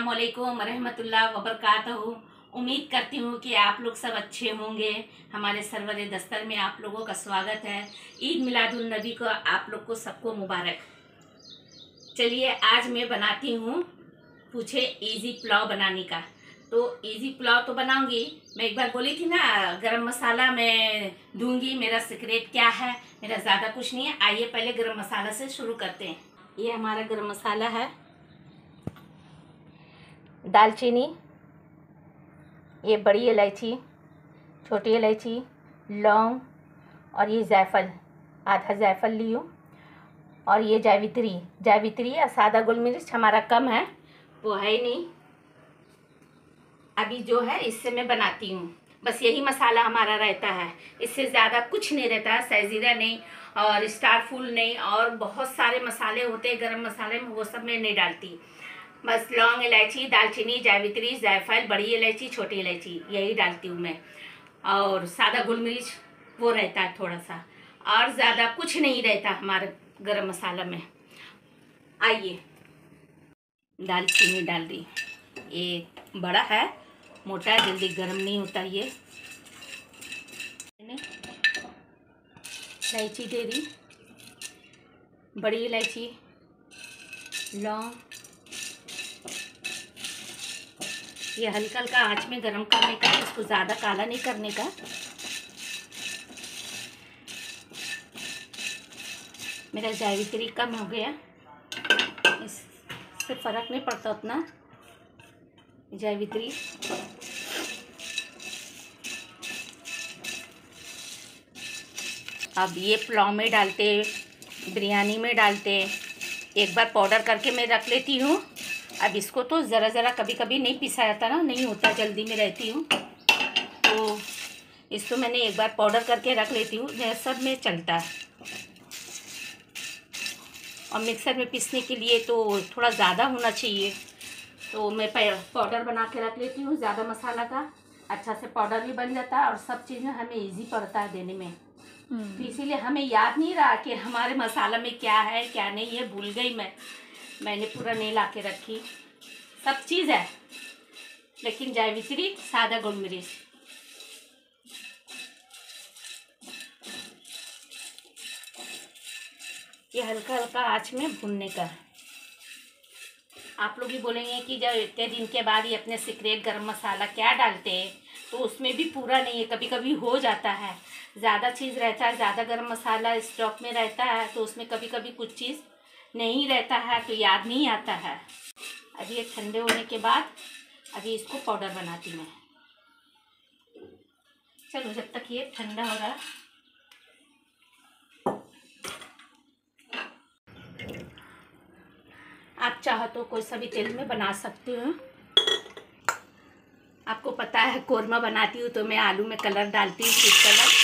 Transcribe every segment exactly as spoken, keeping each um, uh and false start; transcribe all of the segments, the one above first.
अस्सलामुअलैकुम रहमतुल्लाह वबरकातहू। उम्मीद करती हूँ कि आप लोग सब अच्छे होंगे। हमारे सरवर दस्तर में आप लोगों का स्वागत है। ईद मिलादुन नबी को आप लोग को सबको मुबारक। चलिए आज मैं बनाती हूँ पूछे इजी पुलाव बनाने का। तो इजी पुलाव तो बनाऊंगी। मैं एक बार बोली थी ना गरम मसाला मैं दूंगी, मेरा सीक्रेट क्या है। मेरा ज़्यादा कुछ नहीं है। आइए पहले गरम मसाला से शुरू करते हैं। ये हमारा गरम मसाला है, दालचीनी, ये बड़ी इलायची, छोटी इलायची, लौंग और ये जायफल, आधा जायफल ली हूँ। और ये जावित्री, जावित्री या सादा गोल मिर्च हमारा कम है, वो है ही नहीं। अभी जो है इससे मैं बनाती हूँ। बस यही मसाला हमारा रहता है, इससे ज़्यादा कुछ नहीं रहता है। सहजीरा नहीं और स्टार फूल नहीं और बहुत सारे मसाले होते हैं गरम मसाले में, वो सब मैं नहीं डालती। बस लौंग, इलायची, दालचीनी, जावित्री, जायफल, बड़ी इलायची, छोटी इलायची, यही डालती हूँ मैं। और सादा गोल मिर्च वो रहता है थोड़ा सा, और ज़्यादा कुछ नहीं रहता हमारे गरम मसाला में। आइए दालचीनी डाल दी, ये बड़ा है, मोटा है, जल्दी गर्म नहीं होता। ये इलायची दे दी, बड़ी इलायची, लौंग, ये हल्का हल्का आँच में गरम करने का, इसको ज़्यादा काला नहीं करने का। मेरा जावित्री कम हो गया, इससे फ़र्क नहीं पड़ता उतना। जावित्री अब ये पुलाव में डालते, बिरयानी में डालते। एक बार पाउडर करके मैं रख लेती हूँ। अब इसको तो ज़रा ज़रा कभी कभी नहीं पिसा जाता ना, नहीं होता, जल्दी में रहती हूँ, तो इसको मैंने एक बार पाउडर करके रख लेती हूँ। यह सब में चलता है। और मिक्सर में पीसने के लिए तो थोड़ा ज़्यादा होना चाहिए, तो मैं पाउडर बना के रख लेती हूँ ज़्यादा मसाला का। अच्छा से पाउडर भी बन जाता है और सब चीज़ में हमें ईजी पड़ता है देने में। तो इसीलिए हमें याद नहीं रहा कि हमारे मसाला में क्या है क्या नहीं है, भूल गई मैं। मैंने पूरा नहीं ला के रखी, सब चीज़ है, लेकिन जावित्री, सादा गोल मिर्च। ये हल्का हल्का आँच में भूनने का। आप लोग भी बोलेंगे कि जब इतने दिन के बाद ये अपने सीक्रेट गरम मसाला क्या डालते हैं, तो उसमें भी पूरा नहीं है, कभी कभी हो जाता है, ज़्यादा चीज़ रहता है, ज़्यादा गरम मसाला स्टॉक में रहता है, तो उसमें कभी कभी कुछ चीज़ नहीं रहता है, तो याद नहीं आता है। अभी ये ठंडे होने के बाद अभी इसको पाउडर बनाती मैं। चलो जब तक ये ठंडा हो रहा। आप चाहो तो कोई सा भी तेल में बना सकते हो। आपको पता है कोरमा बनाती हूँ तो मैं आलू में कलर डालती हूँ, फूड कलर।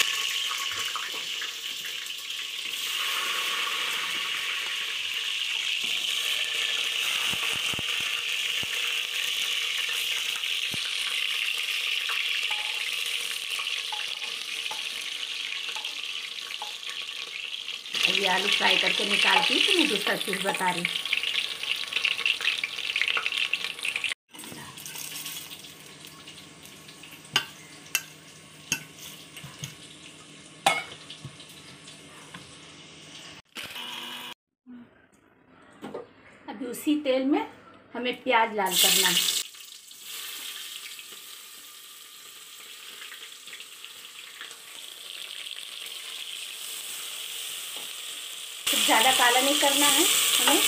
ये आलू फ्राई करके निकालती हूँ, तो मैं दूसरा चीज़ बता रही। अभी उसी तेल में हमें प्याज लाल करना है। ज़्यादा काला नहीं करना है हमें।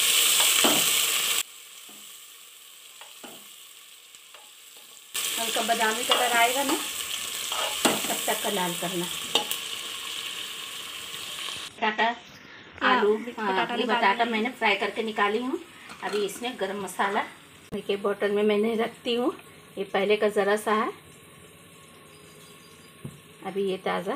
हल्का बादामी कलर आएगा ना, तब तक का लाल करना। बटाटा, आलू, हाँ, ये बटाटा मैंने फ्राई करके निकाली हूँ। अभी इसमें गरम मसाला के बोतल में मैंने रखती हूँ। ये पहले का ज़रा सा है, अभी ये ताज़ा।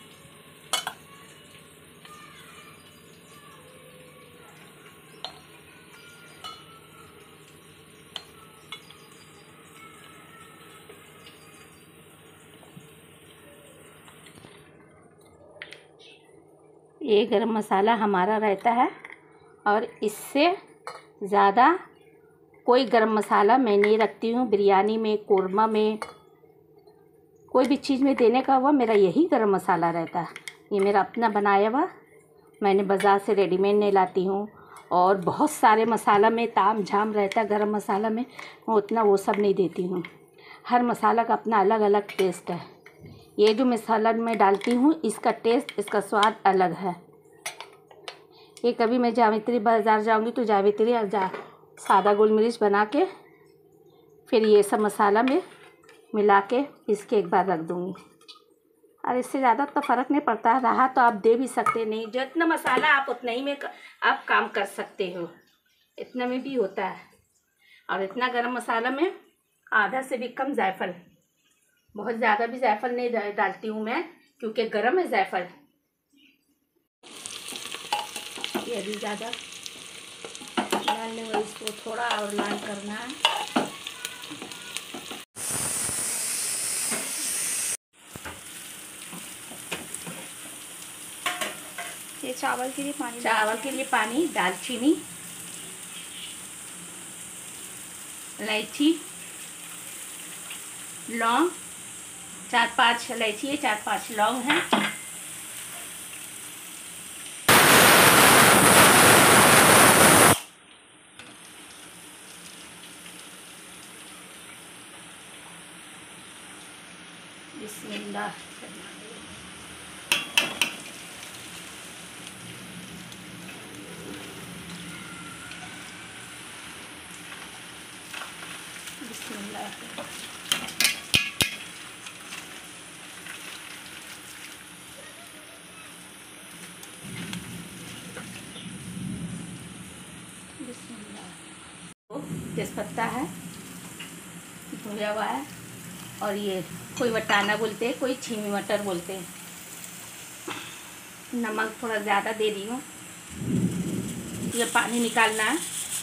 ये गरम मसाला हमारा रहता है और इससे ज़्यादा कोई गरम मसाला मैं नहीं रखती हूँ। बिरयानी में, कोरमा में, कोई भी चीज़ में देने का हुआ मेरा यही गरम मसाला रहता है। ये मेरा अपना बनाया हुआ, मैंने बाज़ार से रेडीमेड नहीं लाती हूँ। और बहुत सारे मसाला में ताम झाम रहता है, गरम मसाला में मैं उतना वो सब नहीं देती हूँ। हर मसाला का अपना अलग अलग टेस्ट है। ये जो मसाला मैं डालती हूँ इसका टेस्ट, इसका स्वाद अलग है। ये कभी मैं जावित्री बाज़ार जाऊँगी तो जावित्री और जा सादा गोल मिर्च बना के फिर ये सब मसाला में मिला के इसके एक बार रख दूँगी। और इससे ज़्यादा तो फ़र्क नहीं पड़ता है, रहा तो आप दे भी सकते नहीं। जितना मसाला आप उतना ही में आप काम कर सकते हो, इतना में भी होता है। और इतना गरम मसाला में आधा से भी कम जायफल, बहुत ज़्यादा भी जायफल नहीं डालती हूँ मैं, क्योंकि गरम है जायफल। ये भी ज़्यादा डालने में इसको थोड़ा और लाल करना है। ये चावल के लिए पानी, चावल के लिए पानी, दालचीनी, इलायची, लौंग, चार पांच इलायची है, चार पांच लौंग हैं। बिस्मिल्लाह। बिस्मिल्लाह। तेज़पत्ता है धोया हुआ है, और ये कोई वटाना बोलते हैं, कोई छीमी मटर बोलते हैं। नमक थोड़ा ज़्यादा दे रही हूँ। ये पानी निकालना है।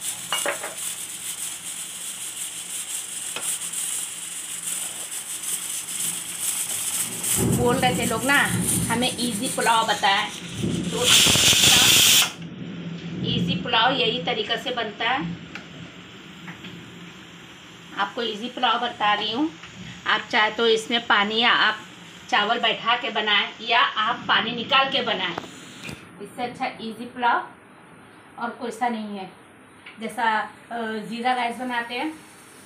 बोल रहे थे लोग ना हमें इजी पुलाव बताया, तो इजी पुलाव यही तरीक़ा से बनता है। आपको इजी पुलाव बता रही हूँ। आप चाहे तो इसमें पानी या आप चावल बैठा के बनाएं, या आप पानी निकाल के बनाएं। इससे अच्छा इजी पुलाव और कोई सा नहीं है। जैसा ज़ीरा राइस बनाते हैं,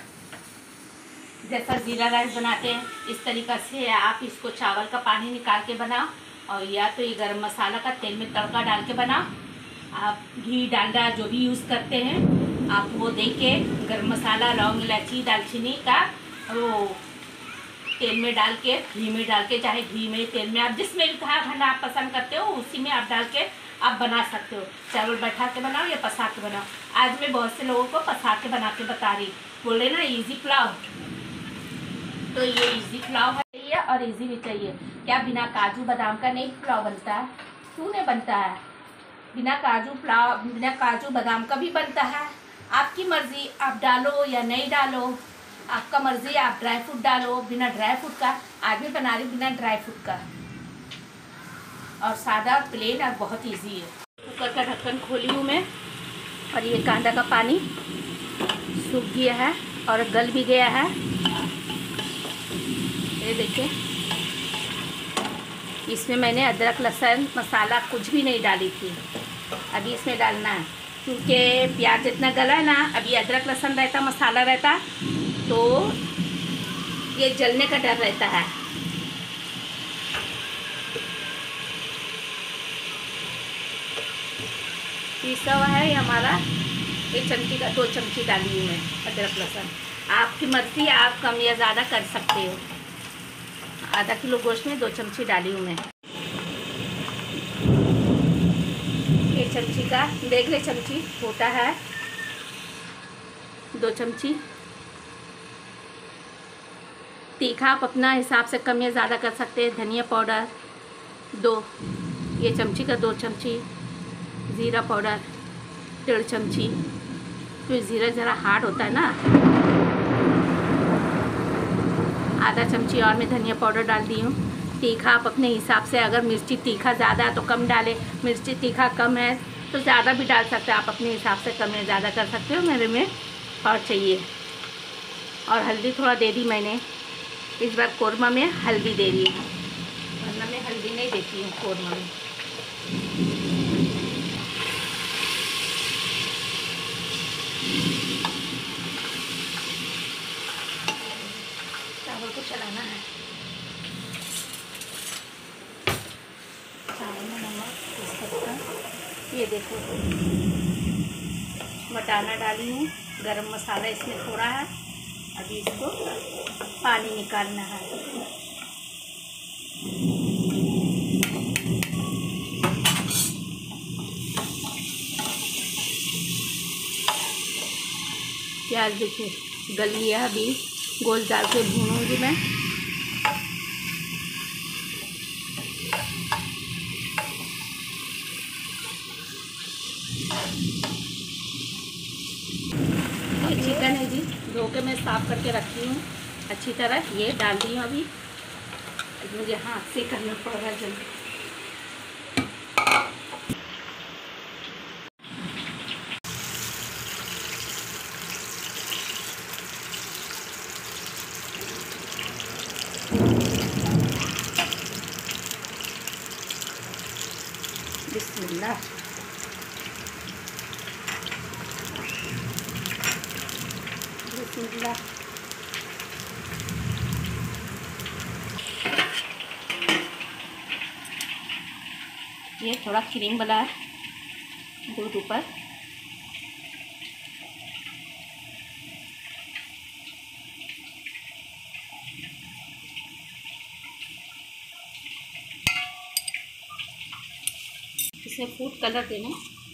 जैसा ज़ीरा राइस बनाते हैं इस तरीक़ा से आप इसको चावल का पानी निकाल के बनाओ, और या तो ये गरम मसाला का तेल में तड़का डाल के बनाओ। आप घी डालडा जो भी यूज़ करते हैं आप वो दे के गरम मसाला, लौंग, इलायची, दालचीनी का वो तेल में डाल के, घी में डाल के, चाहे घी में तेल में आप जिसमें भी खाना आप पसंद करते हो उसी में आप डाल के आप बना सकते हो। चावल बैठा के बनाओ या पसा के बनाओ। आज मैं बहुत से लोगों को पसा के बना के बता रही, बोल रहे ना इजी पुलाव, तो ये इजी पुलाव है और इजी भी चाहिए। क्या बिना काजू बादाम का नहीं पुलाव बनता है? क्यों नहीं बनता है? बिना काजू पुलाव, बिना काजू बादाम का भी बनता है। आपकी मर्ज़ी, आप डालो या नहीं डालो, आपका मर्ज़ी। आप ड्राई फ्रूट डालो, बिना ड्राई फ्रूट का। आज मैं बना रही हूँ बिना ड्राई फ्रूट का, और सादा प्लेन और बहुत इजी है। कुकर का ढक्कन खोली हूँ मैं, और ये कांदा का पानी सूख गया है और गल भी गया है। ये देखिए, इसमें मैंने अदरक लहसुन मसाला कुछ भी नहीं डाली थी। अभी इसमें डालना है, क्योंकि प्याज जितना गला है ना, अभी अदरक लहसुन रहता, मसाला रहता, तो ये जलने का डर रहता है। पिसा हुआ है ये हमारा, एक चमची का दो चमची डाली हूँ मैं अदरक लहसुन। आपकी मर्ज़ी, आप कम या ज़्यादा कर सकते हो। आधा किलो गोश्त में दो चमची डाली हूँ मैं। एक चमची का, देख ले चमची छोटा है, दो चमची। तीखा आप अपना हिसाब से कम या ज़्यादा कर सकते हैं। धनिया पाउडर दो, ये चमची का दो चमची। ज़ीरा पाउडर डेढ़ चमची, तो ज़ीरा ज़रा हार्ड होता है ना। आधा चमची और मैं धनिया पाउडर डाल दी हूँ। तीखा आप अपने हिसाब से, अगर मिर्ची तीखा ज़्यादा है तो कम डालें, मिर्ची तीखा कम है तो ज़्यादा भी डाल सकते हैं। आप अपने हिसाब से कम या ज़्यादा कर सकते हो। मेरे में और चाहिए। और हल्दी थोड़ा दे दी मैंने, इस बार कोरमा में हल्दी दे रही हूँ, वरना मैं हल्दी नहीं देती हूँ कोरमा में। चावल को चलाना है। चावल में नमक इस सबका, ये देखो बटाना डाली हूँ, गरम मसाला इसमें थोड़ा है। अभी इसको पानी निकालना है। प्याज देखिए गल गया, अभी गोल डाल के भूनूंगी मैं। ये चिकन है जी, धो के मैं साफ करके रखी हूँ अच्छी तरह, ये डाल दी हूँ। अभी मुझे हाथ से करना पड़ेगा जल्दी। बिस्मिल्लाह। बिस्मिल्लाह। ये थोड़ा क्रीम वाला है, दूध ऊपर। इसे फूड कलर देना।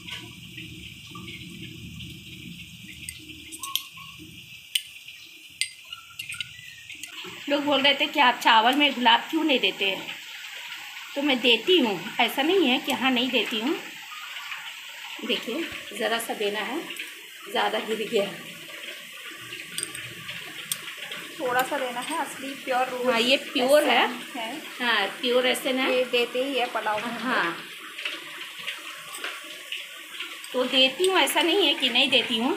लोग बोल रहे थे कि आप चावल में गुलाब क्यों नहीं देते हैं, तो मैं देती हूँ, ऐसा नहीं है कि हाँ नहीं देती हूँ। देखिए ज़रा सा देना है, ज़्यादा गिर गया है, थोड़ा सा देना है। असली प्योर रोज। हाँ ये प्योर है, है। हाँ प्योर ऐसे ना, ये देते ही है पुलाव में। हाँ तो देती हूँ, ऐसा नहीं है कि नहीं देती हूँ।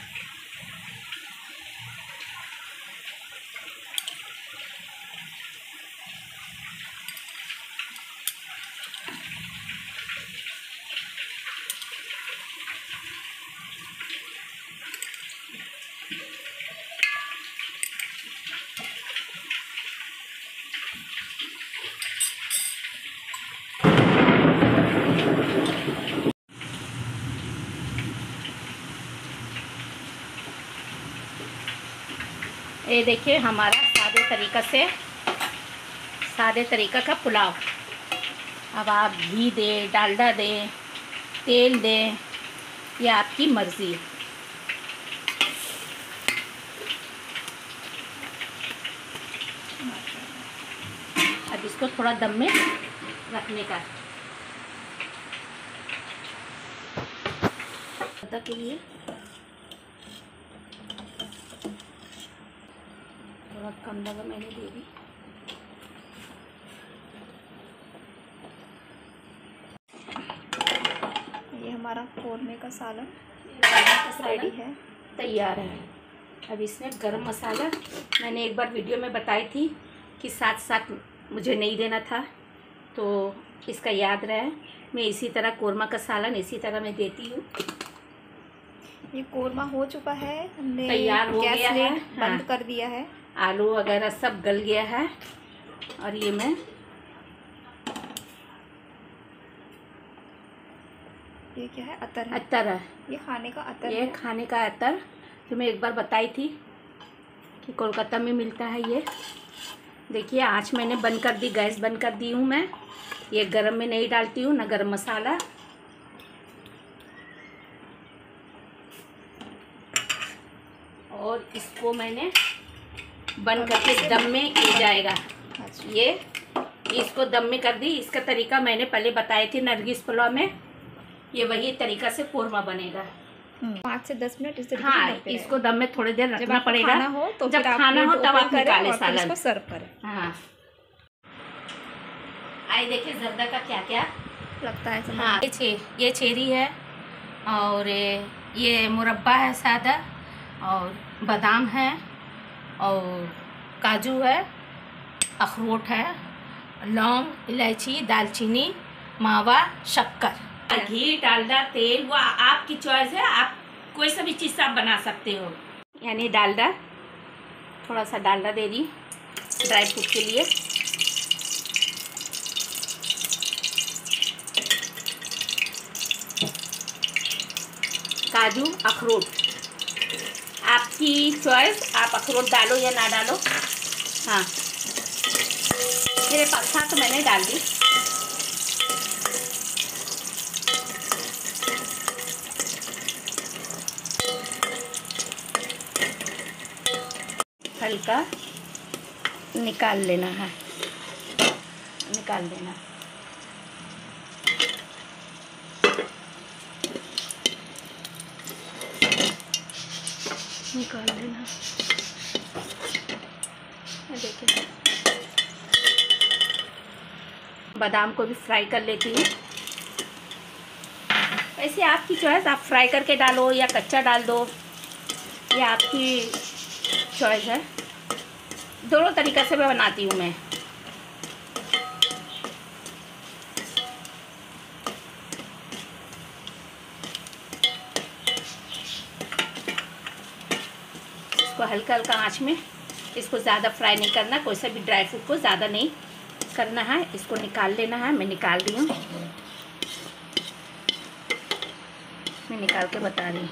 ये देखिए हमारा सादे तरीक़ा से सादे तरीक़ा का पुलाव। अब आप घी दें, डालडा दें, तेल दें, ये आपकी मर्ज़ी। अब इसको थोड़ा दम में रखने का के लिए थोड़ा कम लगा, मैंने दे दी। ये हमारा कोरमे का सालन रेडी है, तैयार है। अब इसमें गरम मसाला मैंने एक बार वीडियो में बताई थी कि साथ साथ मुझे नहीं देना था, तो इसका याद रहे, मैं इसी तरह कोरमा का सालन इसी तरह मैं देती हूँ। ये कोरमा हो चुका है, हमने तैयार हो गया है, बंद हाँ। कर दिया है। आलू वगैरह सब गल गया है। और ये मैं ये क्या है, अतर है। अतर है, ये खाने का अतर ये है। खाने का अतर जो मैं एक बार बताई थी कि कोलकाता में मिलता है। ये देखिए आँच मैंने बंद कर दी, गैस बंद कर दी हूँ मैं। ये गरम में नहीं डालती हूँ ना गरम मसाला। और इसको मैंने बंद करके दम में ये जाएगा। ये इसको दम में कर दी। इसका तरीका मैंने पहले बताए थे नरगिस पुलाव में, ये वही तरीका से कोरमा बनेगा। पाँच से दस मिनट इस तरीके हाँ, से इसको दम में थोड़ी देर रखना पड़ेगा। खाना हो तो जब फिर आप खाना हो प्लेट तब ओपन आप करें निकालें और फिर सालन। इसको सर्व करें। हाँ, आइए देखिए जर्दा का क्या क्या लगता है। चलो। हाँ, ये छे ये चेरी है, और ये मुरब्बा है सादा, और बादाम है और काजू है, अखरोट है, लौंग, इलायची, दालचीनी, मावा, शक्कर, घी, डालडा, तेल, वो आपकी चॉइस है। आप कोई सा भी चीज़ से आप बना सकते हो। यानी डालडा, थोड़ा सा डालडा दे दी ड्राई फ्रूट के लिए। काजू, अखरोट, आपकी चॉइस, आप अखरोट डालो या ना डालो। हाँ, मेरे पास था तो मैंने डाल दी। हल्का निकाल लेना है, निकाल देना। निकाल लेना। देखिए, बादाम को भी फ्राई कर लेती हूँ। वैसे आपकी चॉइस, आप फ्राई करके डालो या कच्चा डाल दो, ये आपकी चॉइस है। दोनों तरीक़े से मैं बनाती हूँ मैं। इसको हल्का हल्का आंच में, इसको ज़्यादा फ्राई नहीं करना, कोई सा भी ड्राई फ्रूट को ज़्यादा नहीं करना है। इसको निकाल लेना है। मैं निकाल दी हूँ, मैं निकाल के बता रही हूँ।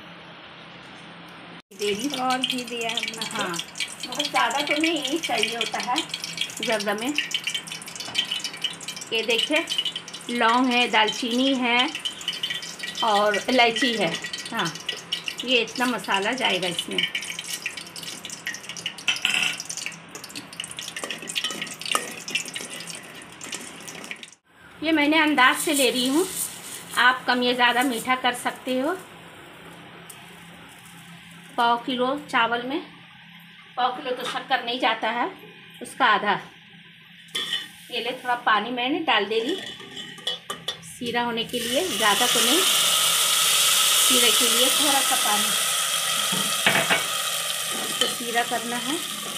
दे दी और घी दिया है हमने। हाँ, बहुत ज़्यादा तो नहीं चाहिए होता है जर्दा में। ये देखिए, लौंग है, दालचीनी है और इलायची है। हाँ, ये इतना मसाला जाएगा इसमें। ये मैंने अंदाज से ले रही हूँ, आप कम या ज़्यादा मीठा कर सकते हो। पाव किलो चावल में पाव किलो तो शक्कर नहीं जाता है, उसका आधा। ये ले, थोड़ा पानी मैंने डाल दे दी सीरा होने के लिए, ज़्यादा तो नहीं, सीरे के लिए थोड़ा सा पानी। तो सीरा करना है।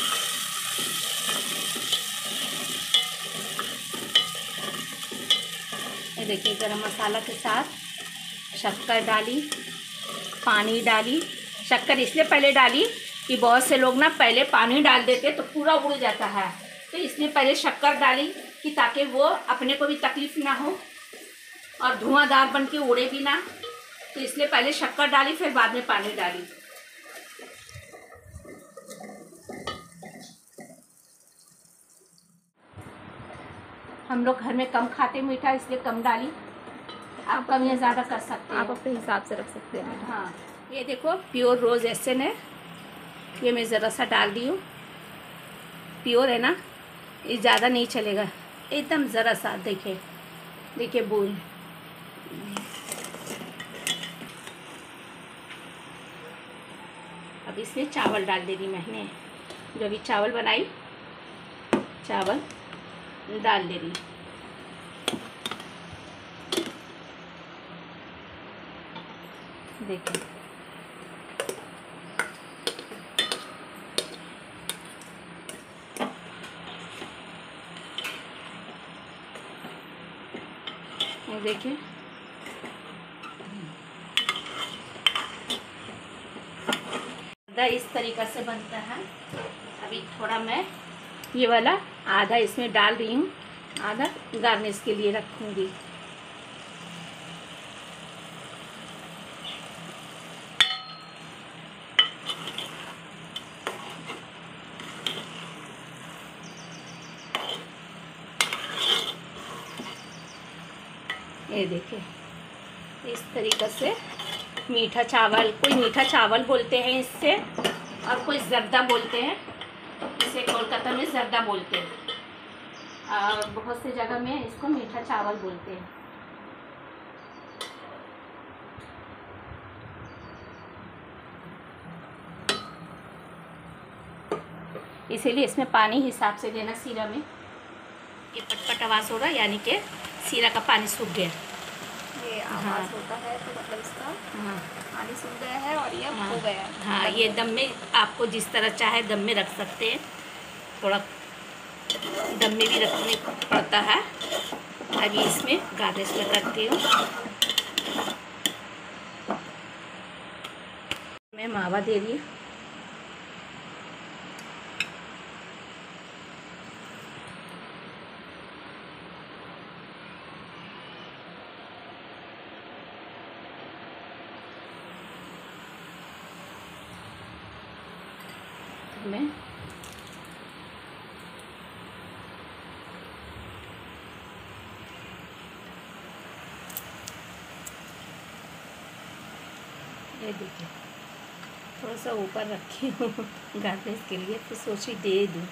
ये देखिए, गरम मसाला के साथ शक्कर डाली, पानी डाली। शक्कर इसलिए पहले डाली कि बहुत से लोग ना पहले पानी डाल देते तो पूरा उड़ जाता है, तो इसलिए पहले शक्कर डाली कि ताकि वो अपने को भी तकलीफ़ ना हो और धुआंधार बन के उड़े भी ना। तो इसलिए पहले शक्कर डाली, फिर बाद में पानी डाली। हम लोग घर में कम खाते मीठा, इसलिए कम डाली। आप कम या ज़्यादा कर सकते हैं, आप अपने हिसाब से रख सकते हैं। हाँ, ये देखो प्योर रोज़ एसेंस है, ये मैं ज़रा सा डाल दी हूँ। प्योर है ना, ये ज़्यादा नहीं चलेगा, एकदम ज़रा सा। देखिए देखिए बूंद। अब इसमें चावल डाल दे दी मैंने, जो भी चावल बनाई, चावल डाल दे दी। देखिए, ये देखिए, इस तरीक़ा से बनता है। अभी थोड़ा मैं ये वाला आधा इसमें डाल रही हूँ, आधा गार्निश के लिए रखूँगी। ये देखिए, इस तरीक़े से मीठा चावल, कोई मीठा चावल बोलते हैं इससे, और कोई जर्दा बोलते हैं, इसे कोलकाता में जर्दा बोलते हैं, और बहुत सी जगह में इसको मीठा चावल बोलते हैं। इसीलिए इसमें पानी हिसाब से देना सीरा में। ये पटपट आवाज़ हो रहा है, यानी कि सीरा का पानी सूख गया। करके आवाज़ हाँ। होता है तो मतलब इसका हाँ पानी सूख गया है और ये अब हाँ हो गया है। हाँ, ये दम में आपको जिस तरह चाहे दम में रख सकते हैं, थोड़ा दम में भी रखने पड़ता है। अभी इसमें गार्निश में करती हूँ। मैं मावा दे रही हूँ। मैं ये देखिए थोड़ा सा ऊपर रखी हूँ गार्निश के लिए, फिर सोची दे दूँ।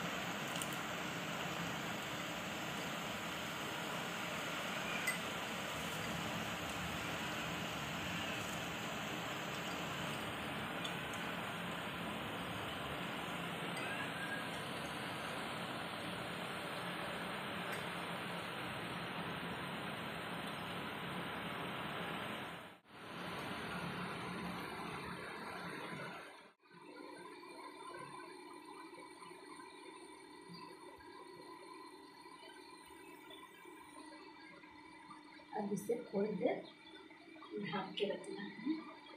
अब इसे थोड़ी देर ढक के रखना है।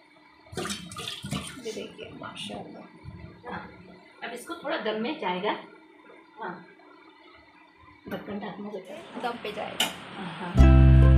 ये देखिए माशाल्लाह। हाँ, अब इसको थोड़ा दम में जाएगा। हाँ, ढक्कन ढकना होता दम पे जाएगा। हाँ।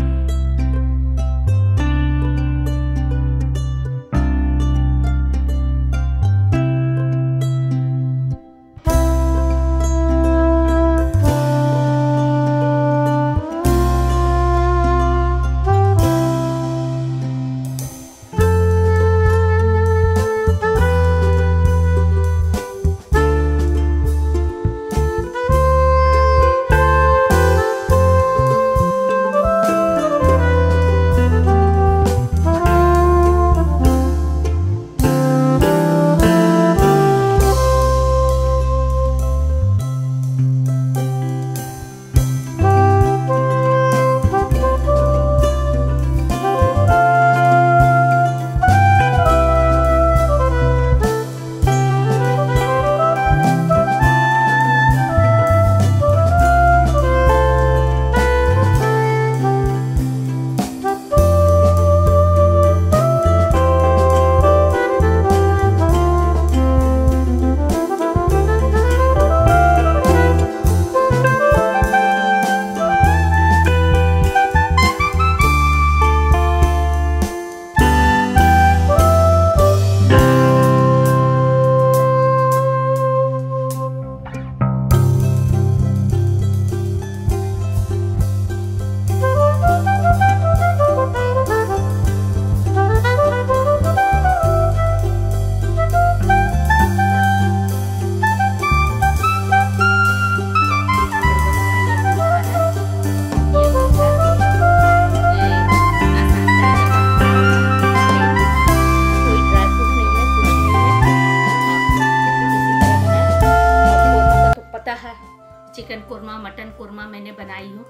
चिकन कोरमा, मटन कोरमा मैंने बनाई हूँ।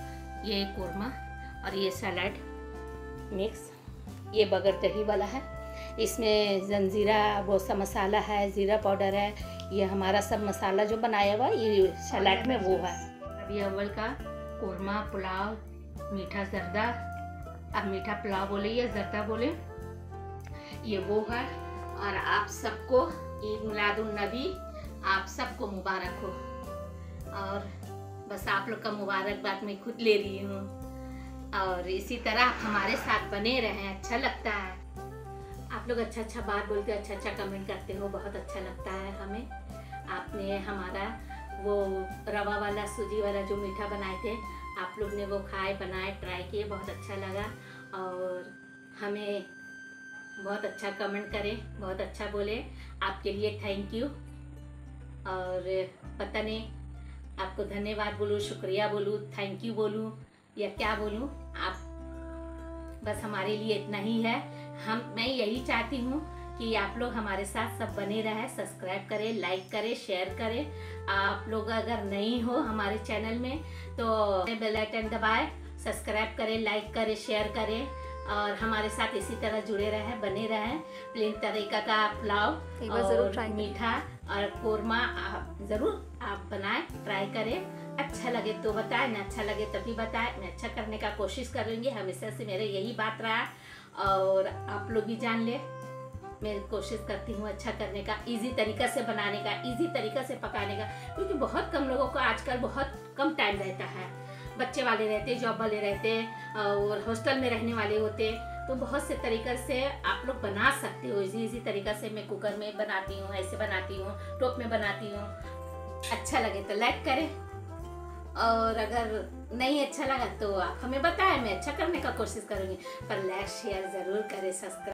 ये कोरमा और ये सलाद मिक्स, ये बगैर दही वाला है। इसमें जंजीरा बहुत सा मसाला है, ज़ीरा पाउडर है, ये हमारा सब मसाला जो बनाया हुआ ये सलाद में वो है। अभी अव्वल का कोरमा, पुलाव, मीठा जर्दा, अब मीठा पुलाव बोले या जर्दा बोले, ये वो है। और आप सबको ईद मिलादुन नबी, आप सबको मुबारक हो। और बस आप लोग का मुबारकबाद मैं खुद ले रही हूँ। और इसी तरह आप हमारे साथ बने रहें, अच्छा लगता है। आप लोग अच्छा अच्छा बात बोलते हो, अच्छा अच्छा कमेंट करते हो, बहुत अच्छा लगता है हमें। आपने हमारा वो रवा वाला, सूजी वाला जो मीठा बनाए थे, आप लोग ने वो खाए, बनाए, ट्राई किए, बहुत अच्छा लगा। और हमें बहुत अच्छा कमेंट करें, बहुत अच्छा बोले, आपके लिए थैंक यू। और पता नहीं आपको धन्यवाद बोलूँ, शुक्रिया बोलूँ, थैंक यू बोलूँ या क्या बोलूँ, आप बस हमारे लिए इतना ही है। हम मैं यही चाहती हूँ कि आप लोग हमारे साथ सब बने रहें, सब्सक्राइब करें, लाइक करें, शेयर करें। आप लोग अगर नहीं हो हमारे चैनल में तो बेल आइकन दबाएं, सब्सक्राइब करें, लाइक करें, शेयर करें और हमारे साथ इसी तरह जुड़े रहें, बने रहें। प्लेन तरीका का पुलाव एक बार जरूर और ट्राई करें। मीठा और कोरमा आप ज़रूर आप बनाएं, ट्राई करें। अच्छा लगे तो बताएं, ना अच्छा लगे तभी बताएं। मैं अच्छा करने का कोशिश करूँगी, हमेशा से मेरे यही बात रहा और आप लोग भी जान ले। मैं कोशिश करती हूँ अच्छा करने का, इजी तरीका से बनाने का, इजी तरीका से पकाने का, क्योंकि बहुत कम लोगों को आजकल बहुत कम टाइम रहता है। बच्चे वाले रहते, जॉब वाले रहते और हॉस्टल में रहने वाले होते, तो बहुत से तरीक़े से आप लोग बना सकते हो। इजी इजी तरीका से मैं कुकर में बनाती हूँ, ऐसे बनाती हूँ, टोप में बनाती हूँ। अच्छा लगे तो लाइक करें और अगर नहीं अच्छा लगा तो आप हमें बताएं, मैं अच्छा करने का कोशिश करूँगी। पर लाइक शेयर ज़रूर करें, सब्सक्राइब